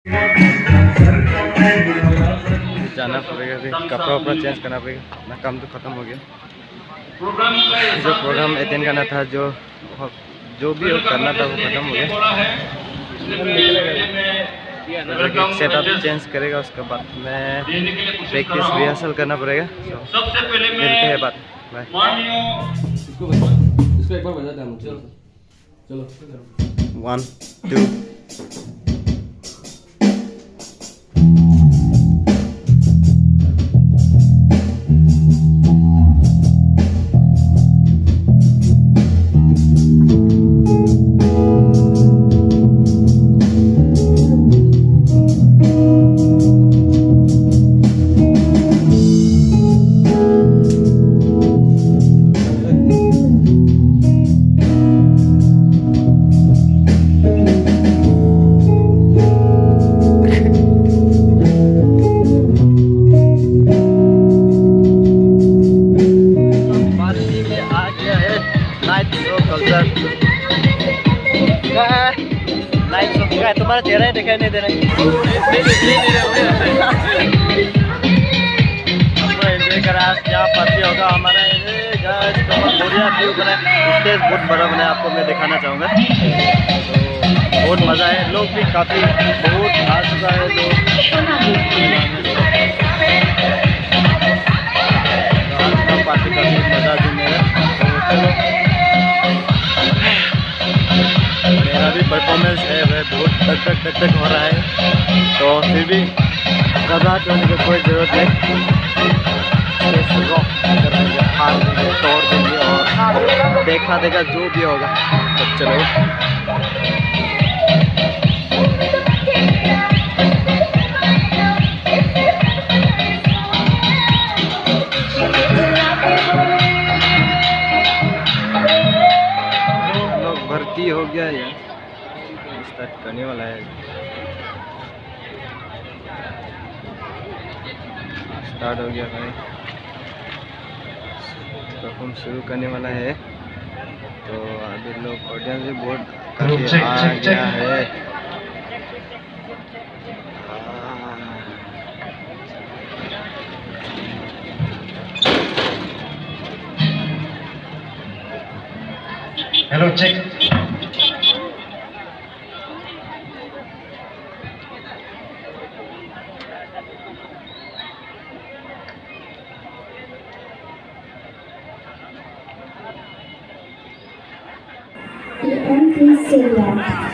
जाना पड़ेगा, फिर कपड़ा वपड़ा चेंज करना पड़ेगा। अपना काम तो ख़त्म हो गया। जो प्रोग्राम अटेंड करना था, जो भी करना था वो ख़त्म हो गया। सेटअप चेंज करेगा, उसके बाद में प्रैक्टिस रिहर्सल करना पड़ेगा। मिलते हैं बात। बाय। इसको एक बार बजा देना। चलो 1 2 तुम्हारा चेहरा ही दिखाई नहीं दे रहा है। एंजॉय करा क्या पार्टी होगा हमारा। स्टेज बहुत बड़ा बना है, आपको मैं दिखाना चाहूँगा। तो बहुत मज़ा है, लोग भी काफ़ी बहुत आ चुका है लोग। पार्टी का भी मज़ा भी मेरा। मेरा भी परफॉर्मेंस है वह बहुत धक धक हो रहा है, तो फिर भी घबराहट होने की कोई ज़रूरत नहीं। रॉक करेंगे, हार देंगे, तोड़ देंगे और देखा देगा जो भी होगा। तो चलो भर्ती हो गया यार, स्टार्ट करने वाला है। स्टार्ट हो गया भाई, परफॉर्म शुरू करने वाला है। तो अभी लोग ऑडियंस भी बहुत काफी आ गया है। Hello check. The MP Stadium.